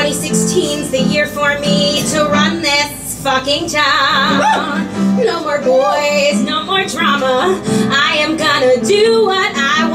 2016's the year for me to run this fucking town. No more boys, no more drama. I am gonna do what I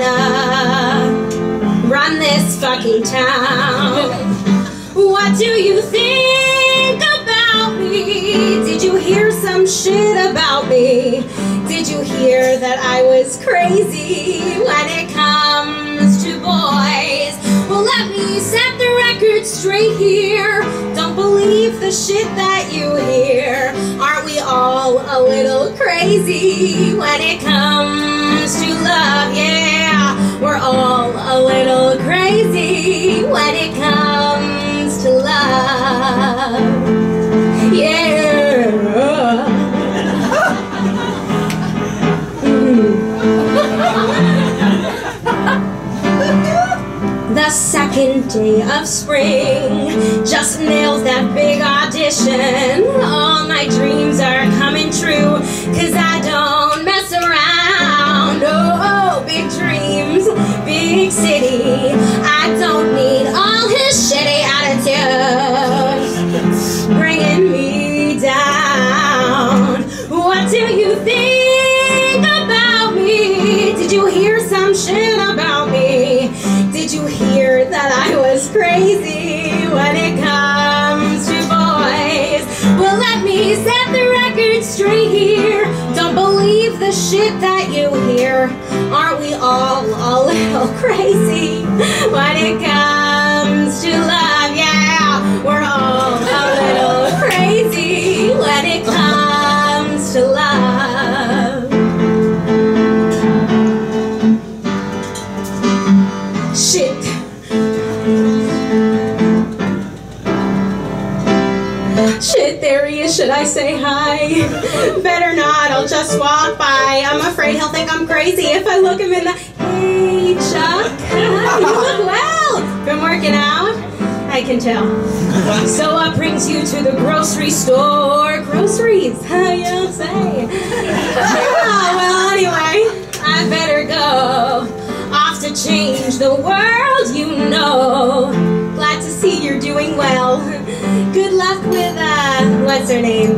wanna. Run this fucking town. What do you think about me? Did you hear some shit about me? Did you hear that I was crazy when it comes to boys? Well, let me set the record straight here. Don't believe the shit that you hear. Aren't we all a little crazy when it comes to love? Yeah, we're all a little crazy when it comes to love. Yeah. The second day of spring just nails that big audition. All my dreams are coming true, 'cause I don't mess around. Oh, big dreams, big city. I don't need all his shitty attitude bringing me down. What do you think about me? Did you hear some shit about me? Did you hear that I was crazy when it comes to boys? Well, let me set the record straight here. Don't believe the shit that you hear. Aren't we all a little crazy when it comes to love? Yeah, we're all a little crazy when it comes to love. Shit. Shit, there he is. Should I say hi? Better not, I'll just walk by. I'm afraid he'll think I'm crazy if I look him in the... Hey, Chuck. You look well. Been working out? I can tell. So what brings you to the grocery store? Groceries, you don't say. Oh, well, anyway, I better go. Off to change the world, you know. Glad to see you're doing well. Good luck with, what's her name?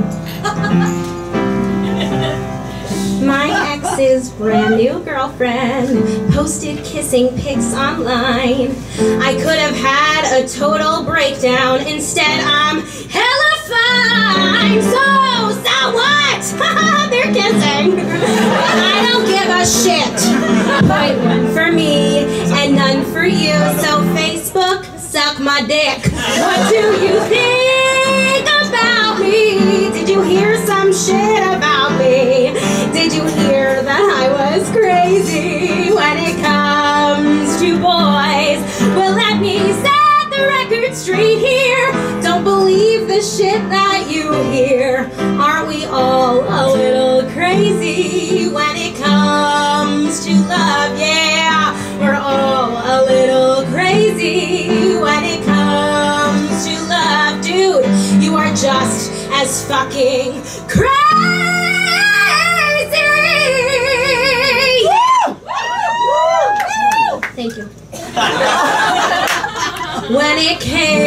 My ex's brand new girlfriend posted kissing pics online. I could have had a total breakdown. Instead, I'm hella fine. So what? They're kissing. I don't give a shit. Point one for me and none for you. So Facebook, suck my dick. What do you think about me? Did you hear some shit about me? Did you hear that I was crazy when it comes to boys? Well, let me set the record straight here. Don't believe the shit that you hear. Aren't we all a little crazy when it comes to love? Yeah, we're all a little crazy when it comes to love. Dude, you are just as fucking crazy. Thank you. When it came